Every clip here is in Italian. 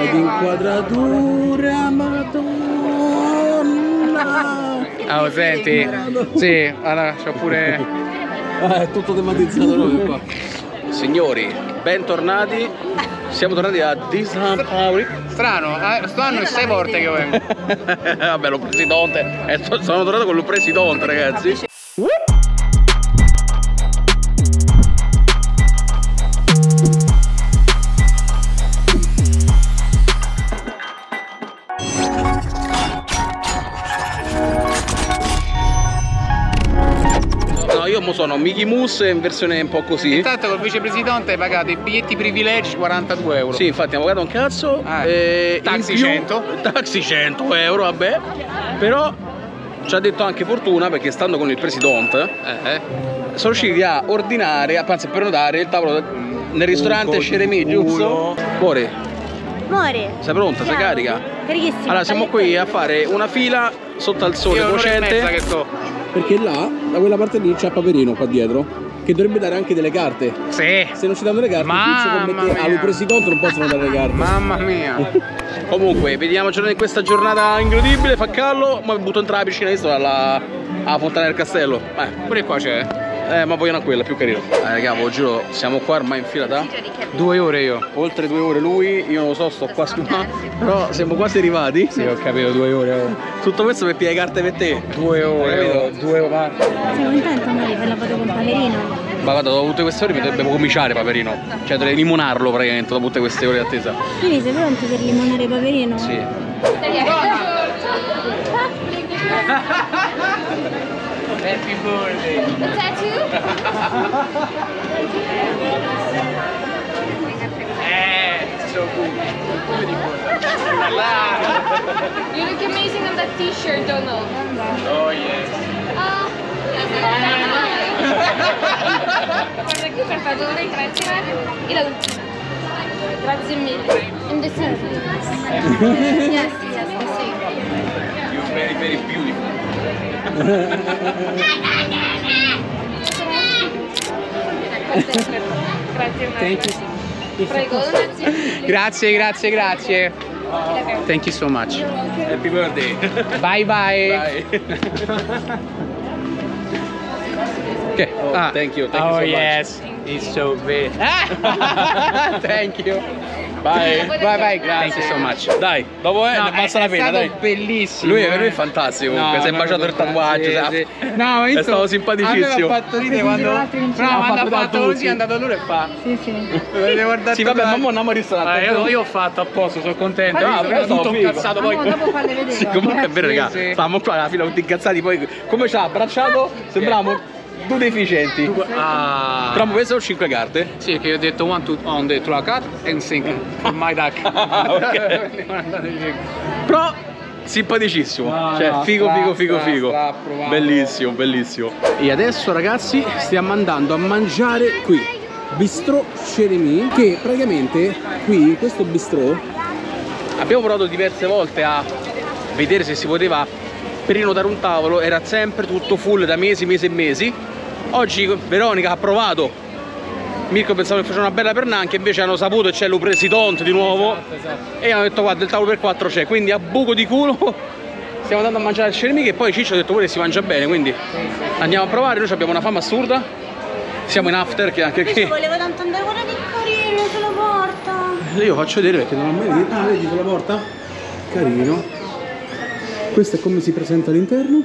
di inquadratura, madonna. Oh, senti, sì, allora c'ho pure... È tutto tematizzato proprio qua. Signori, bentornati. Siamo tornati a Disneyland Paris. Strano, sto anno è 6 volte che io vengo. Vabbè, lo presidente. Sono tornato con il presidente, ragazzi. Io mo sono Mickey Mouse in versione un po' così. Intanto col vicepresidente hai pagato i biglietti privilegi 42 euro. Sì, infatti abbiamo pagato un cazzo. Taxi in più, 100. Taxi 100 euro, vabbè. Però ci ha detto anche fortuna perché stando con il presidente sono riusciti a ordinare, anzi a prenotare il tavolo nel ristorante Ceremi, giusto? Cuore, Amore, sei pronta? Sei carica? carichissima. Allora siamo qui a fare una fila sotto al sole Io un'ora e mezza cocente. che sto. Perché là, da quella parte lì c'è Paperino qua dietro, che dovrebbe dare anche delle carte. Sì. Se non ci danno le carte, allo presidente non possono dare le carte. Mamma mia. Comunque, vediamocelo in questa giornata incredibile, fa callo, ma mi butto entrare la piscina, visto alla Fontana del Castello. Pure qua c'è. Ma vogliono a quella, più carino. Raga, ve lo giuro, siamo qua ormai in fila da 2 ore io. oltre 2 ore lui, io non lo so, sto qua però siamo quasi arrivati. Sì, ho capito, 2 ore. Tutto questo per piegare carte per te. 2 ore, Capito? 2 ore. Sei contento, amore, per la foto con Paperino? Ma guarda, dopo tutte queste ore mi dovrebbe cominciare Paperino. Cioè dovrei limonarlo praticamente dopo tutte queste ore di attesa. Quindi sei pronto per limonare Paperino? Sì. Happy birthday. The tattoo? So cool. You look amazing on that t-shirt, Donald. Oh yes. Guarda qui per favore, grazie. E la ultima. Grazie mille. In the selfie. Yes, yes, the same. You're very, very beautiful. Grazie. Thank you. Prego, Grazie. Thank you so much. Happy birthday. Bye. Bye. Okay. Oh, thank you so much. Yes. It's so big. Thank you. Bye. Bye. Thank you so much. Dai, dopo ne basta la pena, dai. Bellissimo. Lui è fantastico comunque, si è baciato il tatuaggio, sì. No, ma è stato simpaticissimo. A me ha fatto ridere quando ha fatto così, è andato loro e fa. Sì. Dovete guardare. Sì, vabbè, ma mo andiamo al ristorante. Io ho fatto apposta, sono contento. Però Sono tutto figo. incazzato poi. Dopo falle vedere. Sì, comunque è vero, raga. Sì. Stavamo qua alla fila tutti incazzati, poi come ci ha abbracciato, sembravamo due deficienti. Però queste sono 5 carte. Sì, che io ho detto 1, 2, on the 3 card and sync for my duck. Ok. Però simpaticissimo, cioè figo. Bellissimo. E adesso ragazzi stiamo andando a mangiare qui, Bistrò Ceremi, che praticamente qui in questo bistrò abbiamo provato diverse volte a vedere se si poteva prenotare un tavolo, era sempre tutto full da mesi. Oggi Veronica ha provato, Mirko pensava che faceva una bella pernanca, invece hanno saputo che c'è lo presidente di nuovo. Esatto. E hanno detto guarda il tavolo per 4 c'è, quindi a buco di culo stiamo andando a mangiare al Ceremi, che poi Ciccio ha detto pure che si mangia bene, quindi andiamo a provare. Noi abbiamo una fame assurda, siamo in after che anche qui. Volevo tanto andare, guarda che carino sulla porta. Io faccio vedere perché non ho mai visto. Ah, vedi sulla porta? Carino. Questo è come si presenta all'interno.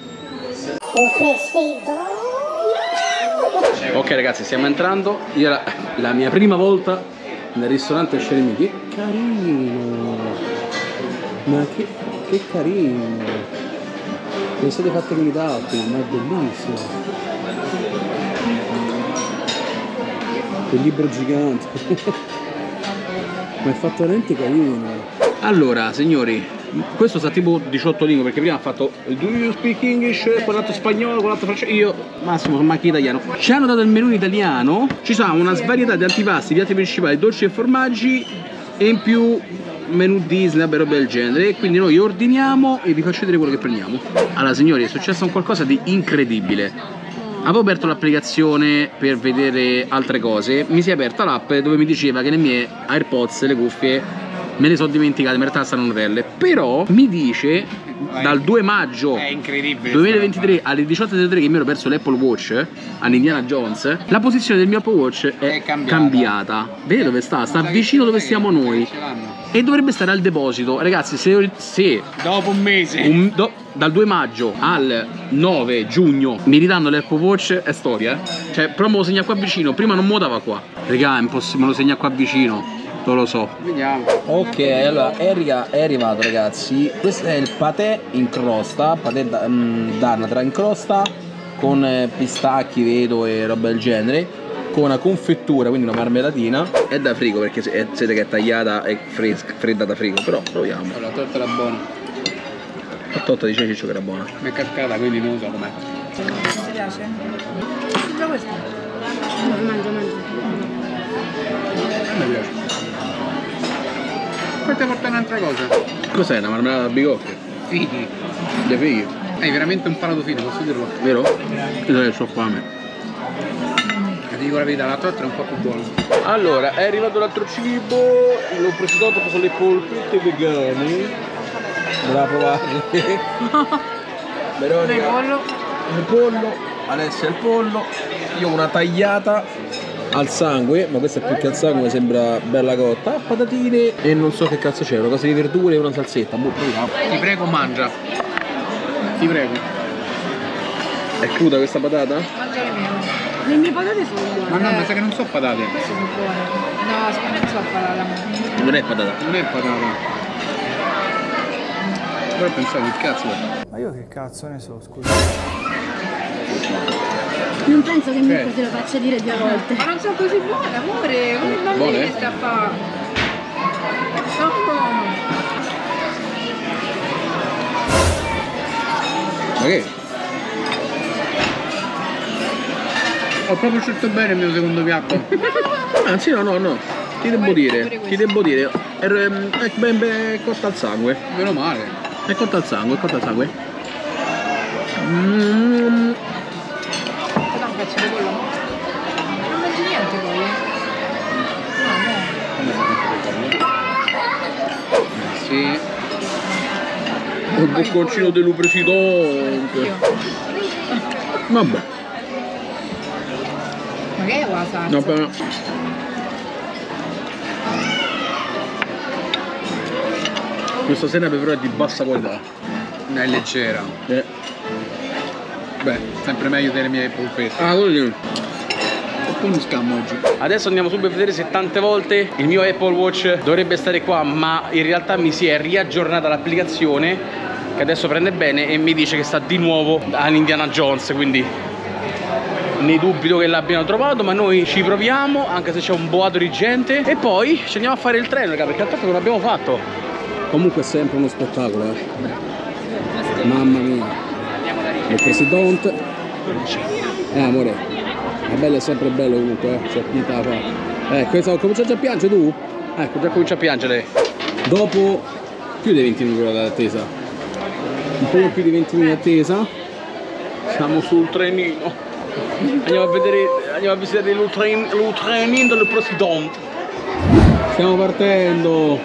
Ok ragazzi, stiamo entrando. Io la mia prima volta nel ristorante Ceremi. Che carino! Ma che carino! Le state fatte con i tacchi, ma è bellissimo! Quel libro gigante! Ma è fatto veramente carino! Allora, signori, questo sta tipo 18 lingue, perché prima ha fatto do you speak English, quell'altro spagnolo, quell'altro francese, io massimo sono macchina italiano. Ci hanno dato il menù in italiano, ci sono una svarietà di antipasti, piatti principali, dolci e formaggi e in più menù Disney, vabbè, roba del genere. E quindi noi ordiniamo e vi faccio vedere quello che prendiamo. Allora signori, è successo un qualcosa di incredibile. Avevo aperto l'applicazione per vedere altre cose, mi si è aperta l'app dove mi diceva che le mie AirPods, le cuffie, me le sono dimenticate, in realtà saranno relle. Però mi dice dal 2 maggio È incredibile 2023 alle 18:03 che mi ero perso l'Apple Watch all'Indiana Jones, la posizione del mio Apple Watch è cambiata. Vedete dove sta? Sta vicino dove stiamo noi e dovrebbe stare al deposito. Ragazzi, se dopo un mese dal 2 maggio al 9 giugno mi ridanno l'Apple Watch è storia, cioè però me lo segna qua vicino, prima non me lo dava qua. Regà, è impossibile, me lo segna qua vicino. Non lo so. vediamo. Ok, allora è arrivato, ragazzi. Questo è il patè in crosta, patè d'anatra in crosta con pistacchi, vedo, e roba del genere, con una confettura, quindi una marmellatina. È da frigo perché siete che è tagliata e fredda da frigo, però proviamo. La torta era buona. La torta dice Ciccio che era buona. Mi è cascata, quindi non so com'è. Ti piace? Già questo? Mangia. A me piace. Poi ti porto un'altra cosa. Cos'è, una marmellata a bigocche? Fighi. Dei fighi? Hai veramente un palato fino, posso dirlo? Vero? Io adesso ho fame. Ti dico la verità, la torta è un po' più buona. Allora, è arrivato l'altro cibo. L'ho preso dopo, sono le polpette vegane. Andrà a provarle. Veronica. Il pollo. Alessia il pollo. Io una tagliata al sangue, ma questa è più che al sangue, sembra bella cotta. Patatine e non so che cazzo c'è, una cosa di verdure e una salsetta. Proviamo. Ti prego, mangia. Ti prego. È cruda questa patata? Mangiare meno. Le mie patate sono buone. Ma no, ma sa che non so patate. Queste sono buone. No, secondo me non so patata. Non è patata. Non è patata. Però pensavo che cazzo è. Ma io che cazzo ne so, scusa. Non penso che Mirko te lo faccia dire 2 volte. Ma non sono così buone, amore. Come bambini Buone? che sta a fare? No. Ma che? Ho proprio scelto bene il mio secondo piatto. Anzi no. Ti devo dire. È ben cotta al sangue. Meno male. È cotta al sangue. Cosa faccio di quello? Non mangi niente poi? Sì. Il bocconcino dello presidente. Vabbè. Ma che è la salsa? Vabbè. Questa senape però è di bassa qualità. È leggera. Beh, sempre meglio delle mie polpette. Ah, così. Un po' uno scammo oggi. Adesso andiamo subito a vedere se tante volte il mio Apple Watch dovrebbe stare qua, ma in realtà mi si è riaggiornata l'applicazione che adesso prende bene e mi dice che sta di nuovo all'Indiana Jones, quindi ne dubito che l'abbiano trovato, ma noi ci proviamo anche se c'è un boato di gente e poi ci andiamo a fare il treno, raga, perché altro non l'abbiamo fatto. Comunque è sempre uno spettacolo, mamma mia. Il presidente. Amore, è bello, è sempre bello comunque, c'è pinta fa. Questo comincia già a piangere tu? Ecco, già comincia a piangere. Dopo più di 20 minuti d'attesa. Un po' più di 20 minuti d'attesa. Siamo sul trenino. Andiamo a visitare il trenino del presidente. Stiamo partendo.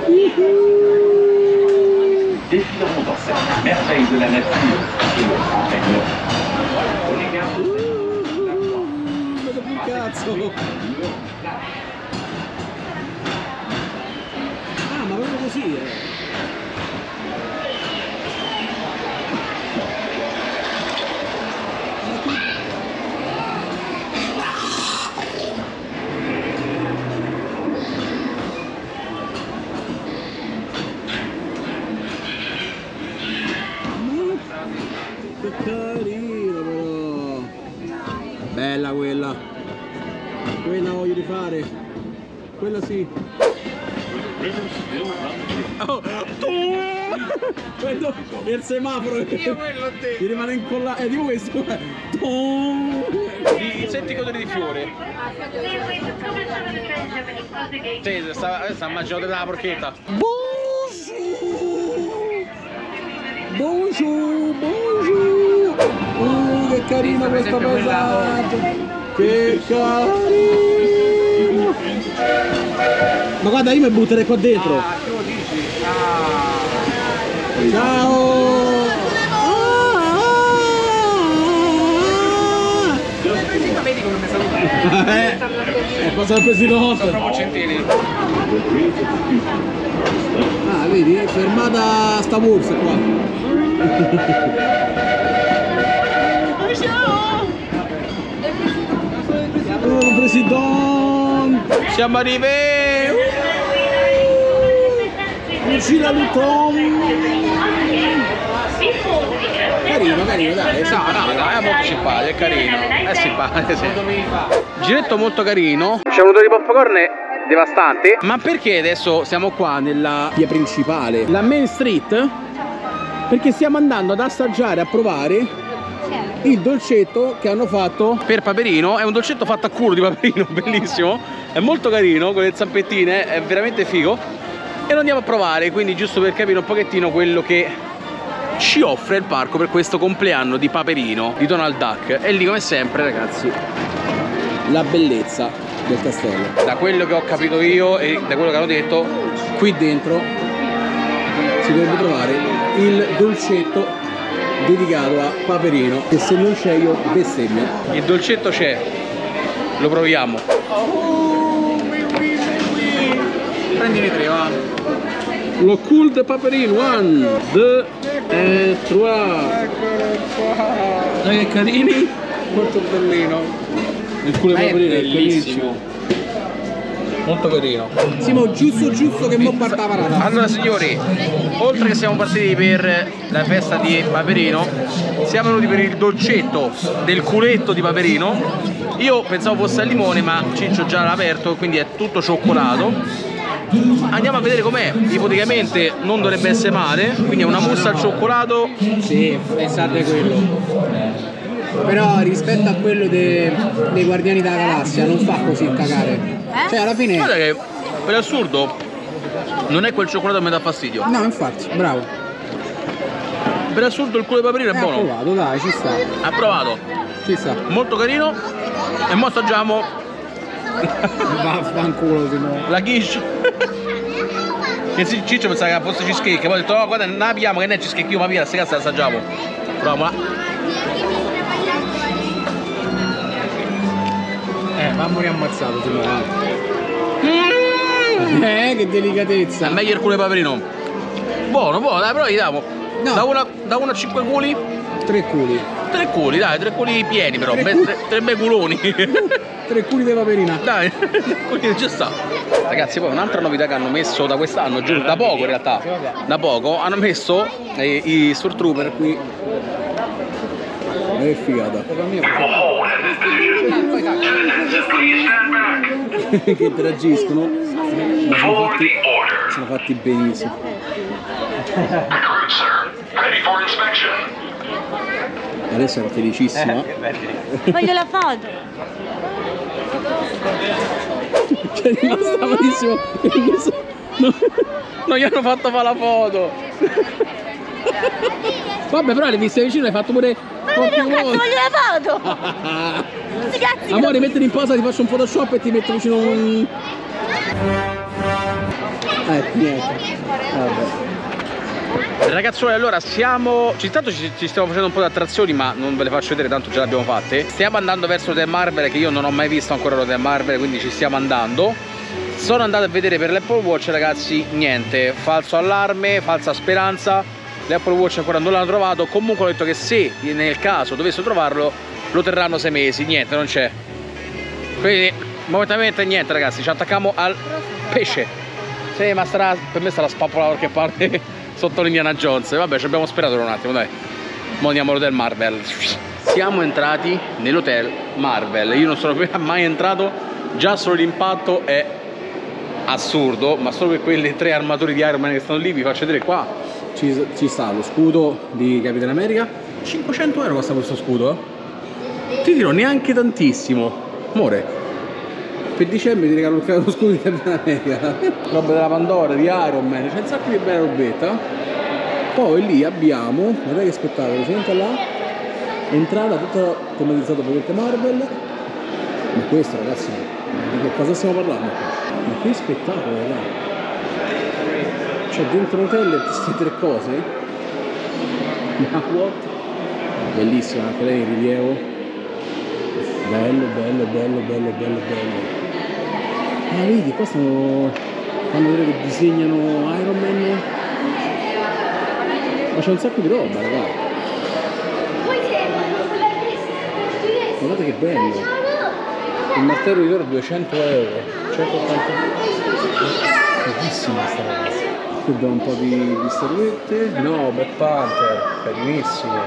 Défilons dans cette merveille de la nature et le grand canyon. Vedo più cazzo. Ah, ma proprio così, Che carino però. Bella quella. Quella voglio rifare. Quella sì. Oh, vedo il semaforo. Io quello te. Mi rimane incollato. Tipo questo. Senti odore di fiore. Sì, sta mangiando della porchetta. Bonjour, bonjour. Che carino questo paesaggio. Che carino. Ma guarda, io mi butterei qua dentro. Ciao! Vedi come mi salutare? Cosa ha preso Sono proprio centini. Ah, vedi? È fermata sta borsa qua. Oh, presidente! Siamo arrivati! Cucina Luton! Carino, carino, dai. No, dai, è molto simpatico, è carino. È simpatico, sì. Giretto molto carino. C'è un odore di popcorn devastante. Ma perché adesso siamo qua nella via principale, la Main Street? Perché stiamo andando ad assaggiare, a provare il dolcetto che hanno fatto per Paperino. È un dolcetto fatto a culo di Paperino, bellissimo. È molto carino, con le zampettine, è veramente figo. E lo andiamo a provare, quindi giusto per capire un pochettino quello che ci offre il parco per questo compleanno di Paperino, di Donald Duck. E lì come sempre, ragazzi, la bellezza del castello. Da quello che ho capito io e da quello che hanno detto, qui dentro si dovrebbe trovare il dolcetto dedicato a Paperino, che se non c'è io bestemmio. Il dolcetto c'è, lo proviamo. Prendine 3, va. Lo cool de Paperino, 1, 2 e 3. Dai che carini. Molto bellino. Il culo di Paperino è bellissimo. molto carino. Siamo giusto che mo parta la parata. Allora signori, oltre che siamo partiti per la festa di Paperino, siamo venuti per il dolcetto del culetto di Paperino. Io pensavo fosse al limone, ma Ciccio già l'ha aperto, quindi è tutto cioccolato. Andiamo a vedere com'è. Ipoteticamente non dovrebbe essere male, quindi è una mousse al cioccolato. Sì, pensate quello. Però rispetto a quello dei Guardiani della Galassia non fa così cagare. Cioè alla fine. Guarda che per assurdo non è quel cioccolato che mi dà fastidio. No, infatti, bravo. Per assurdo il culo di Paperino è buono. Approvato, dai, ci sta. Approvato. Ci sta. Molto carino. E mo assaggiamo Vaffanculo Simone. la quiche. Che Ciccio pensava che fosse cheesecake, poi ho detto no, guarda, non la pigliamo che non è cheesecake, io ma via, queste cazzo la assaggiamo. Proviamola. Mamma mia ammazzato Simone. Che delicatezza. È meglio il culo di Paperino. Buono, buono, dai, però gli diamo. No. Da 1 a 5 culi. 3 culi. 3 culi, dai, 3 culi pieni però, 3 bei culoni. 3 culi di Paperina. Dai, ci sta. Ragazzi, poi un'altra novità che hanno messo da quest'anno, da poco in realtà, da poco, hanno messo i Stormtrooper qui. È figata. Che interagiscono. Ma sono fatti benissimo. Adesso è felicissima. Voglio la foto. C'è rimasta malissimo. Non gli hanno fatto fare la foto. Vabbè, però le viste vicino, hai fatto pure. Ma non cazzo, voglio la foto. Sti cazzi. Amore, mettili in posa, ti faccio un Photoshop e ti metto vicino un. Niente. Vabbè. Ragazzuoli, allora intanto ci stiamo facendo un po' di attrazioni, ma non ve le faccio vedere, tanto ce le abbiamo fatte. Stiamo andando verso l'Hotel Marvel, che io non ho mai visto ancora l'Hotel Marvel, quindi ci stiamo andando. Sono andato a vedere per l'Apple Watch, ragazzi, niente, falso allarme, falsa speranza. L'Apple Watch ancora non l'hanno trovato. Comunque ho detto che se nel caso dovessero trovarlo, lo terranno 6 mesi, niente, non c'è. Quindi momentaneamente niente, ragazzi, ci attacchiamo al pesce. Sì, ma per me sarà spappola da qualche parte sotto l'Indiana Jones. Vabbè, ci abbiamo sperato per un attimo, dai. Mo andiamo all'Hotel Marvel. Siamo entrati nell'Hotel Marvel. Io non sono mai entrato. Già solo l'impatto è assurdo. Ma solo per quelle 3 armature di Iron Man che stanno lì, vi faccio vedere qua. Ci sta lo scudo di Capitan America. 500 euro costa questo scudo, Ti dirò, neanche tantissimo. Amore, per dicembre ti regalo lo scudo di Capitan America. Roba della Pandora, di Iron Man, c'è un sacco di bella robetta. Poi lì abbiamo, guardate che spettacolo, senta là, entrata tutta tematizzata per Marvel. Ma questo, ragazzi, Di che cosa stiamo parlando qua? Ma che spettacolo, là! C'è dentro l'hotel queste tre cose? Ma what? Bellissima anche lei in rilievo. Bello, bello, bello, bello, bello, bello. Ah, vedi, qua fanno vedere che disegnano Iron Man. Ma c'è un sacco di roba, ragazzi. Guardate che bello. Il martello di oro 200 euro. 180 euro. Bellissima sta roba. Qui abbiamo un po' di statuette. No, Black Panther, carinissimo.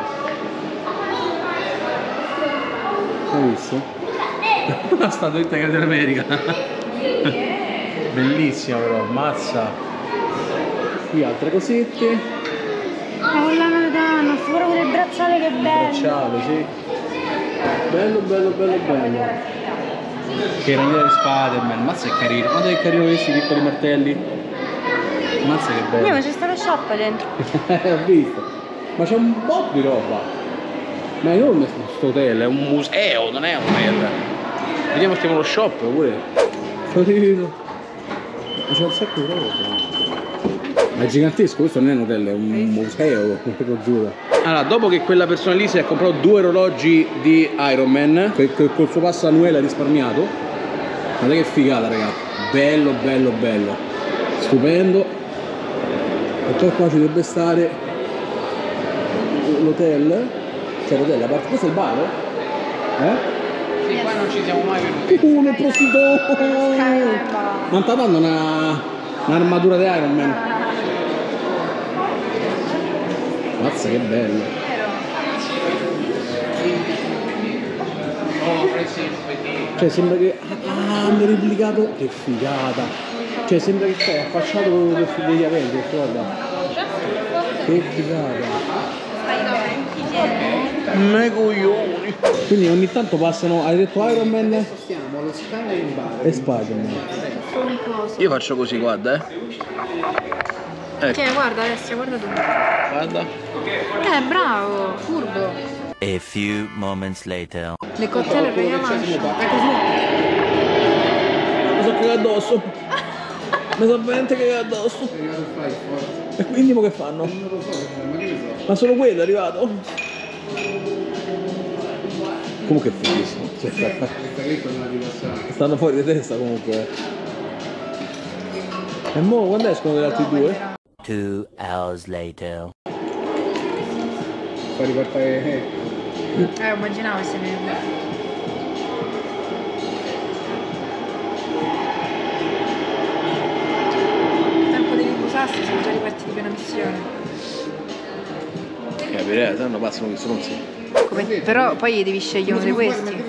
Hai visto? La statuetta che è dell'America. Bellissima però, mazza. Qui altre cosette. Ma con la Madonna, fuori con il bracciale che bello. Bracciale, sì. Bello, bello, bello, bello. Che raniera di Spider-Man, mazza è carino. Guarda che carino questi piccoli martelli. Mazza che bello. Ma c'è sta lo shop dentro. Ho visto. Ma c'è un po' di roba. Ma è enorme questo hotel, è un museo, non è un hotel. Vediamo se lo shop pure. Carino. Ma c'è un sacco di roba. Ma è gigantesco, questo non è un hotel, è un museo, lo giuro. Allora, dopo che quella persona lì si è comprato 2 orologi di Iron Man, che col suo passo annuale ha risparmiato, guardate che figata, ragazzi. Bello, bello, bello. Stupendo. E poi qua ci dovrebbe stare l'hotel. Cioè l'hotel, a parte questo è il bar? Sì, qua non ci siamo mai venuti. Uno prostituto! Non sta dando un'armatura di Iron Man. Mazza che bello. Cioè sembra che hanno replicato. Che figata. Cioè sembra che stai affacciato per degli Avengers, guarda. Che figata. Me coglioni. Quindi ogni tanto passano, hai detto Iron Man? E Spider-Man. Io faccio così, guarda, Ecco. Cioè, guarda Alessia, guarda tu. Guarda. Bravo, furbo. A few moments later. Le cottele per la mancia. Mi sono cagato addosso. Mi sono veramente cagato addosso. E quindi mo che fanno? Ma solo quello è arrivato? Comunque è fighissimo. Stanno fuori di testa comunque. E mo quando escono gli altri due? 2 hours later. Fa ripartire. Immaginavo se ne. Tempo di riposarsi, sono già ripartiti per una missione. Capirei, se no passano che stronzi. Però poi devi scegliere uno di questi.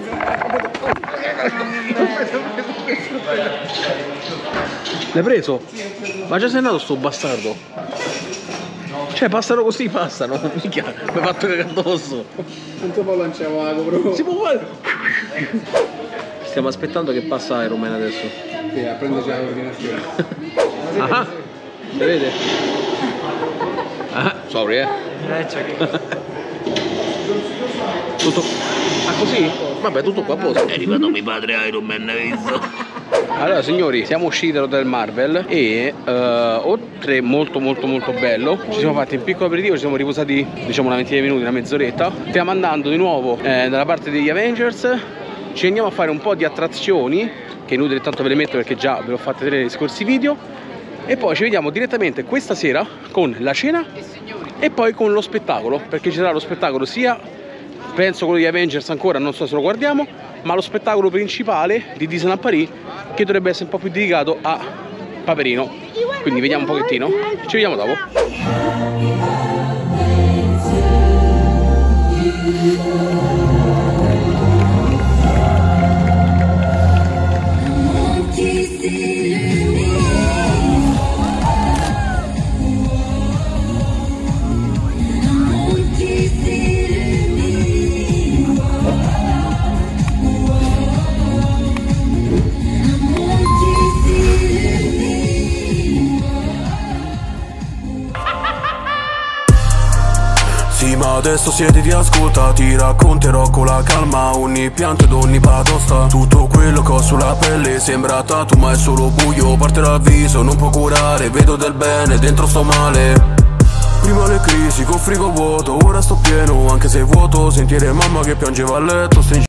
L'hai preso? Ma già sei andato sto bastardo? Cioè passano così, passano. Minchia, mi hai fatto cagare addosso. Non si può lanciare vago, si può fare. Stiamo aspettando che passa Iron Man adesso. Sì, a prenderci la coordinazione. Ah, si vede? Ah, sorry, Tutto. Ah, così? Vabbè, tutto qua a posto. È arrivato mio padre Iron Man, hai visto? Allora signori, siamo usciti dall'hotel Marvel e oltre molto bello, ci siamo fatti un piccolo aperitivo, ci siamo riposati diciamo una ventina di minuti, una mezz'oretta. Stiamo andando di nuovo dalla parte degli Avengers, ci andiamo a fare un po' di attrazioni, che è inutile tanto ve le metto perché già ve l'ho fatte vedere nei scorsi video, e poi ci vediamo direttamente questa sera con la cena e poi con lo spettacolo, perché ci sarà lo spettacolo sia, penso quello di Avengers ancora, non so se lo guardiamo, ma lo spettacolo principale di Disneyland Paris, che dovrebbe essere un po' più dedicato a Paperino. Quindi vediamo un pochettino, ci vediamo dopo. Sì, ma adesso siediti, ascolta, ti racconterò con la calma ogni pianto ed ogni batosta. Tutto quello che ho sulla pelle sembra tatu ma è solo buio. Parte dal viso, non può curare, vedo del bene, dentro sto male. Prima le crisi, col frigo vuoto, ora sto pieno, anche se vuoto. Sentire mamma che piangeva a letto,